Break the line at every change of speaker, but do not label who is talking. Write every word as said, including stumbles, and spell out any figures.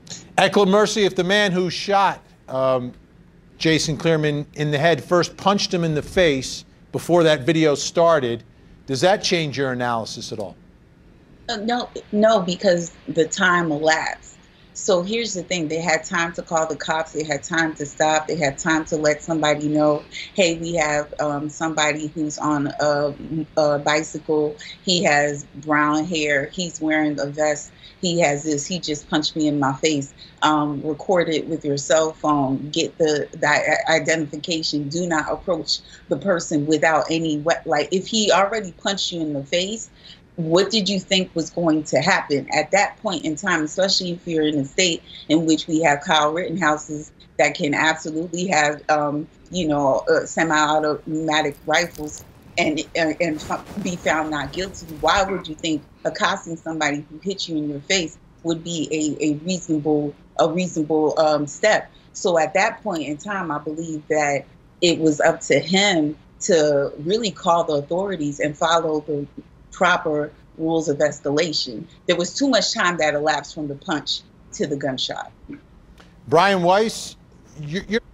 Eckler Mercy, if the man who shot um, Jason Clearman in the head first punched him in the face before that video started, does that change your analysis at all?
Uh, no, no, because the time elapsed. So here's the thing. They had time to call the cops. They had time to stop. They had time to let somebody know, hey, we have um, somebody who's on a, a bicycle. He has brown hair. He's wearing a vest. He has this. He just punched me in my face. Um, record it with your cell phone. Get the, the identification. Do not approach the person without any wet. Like, if he already punched you in the face, what did you think was going to happen at that point in time, especially if you're in a state in which we have Kyle Rittenhouses that can absolutely have, um, you know, uh, semi-automatic rifles and, and and be found not guilty? Why would you think accosting somebody who hit you in your face would be a, a reasonable a reasonable um, step? So at that point in time, I believe that it was up to him to really call the authorities and follow the proper rules of escalation. There was too much time that elapsed from the punch to the gunshot.
Brian Weiss, you're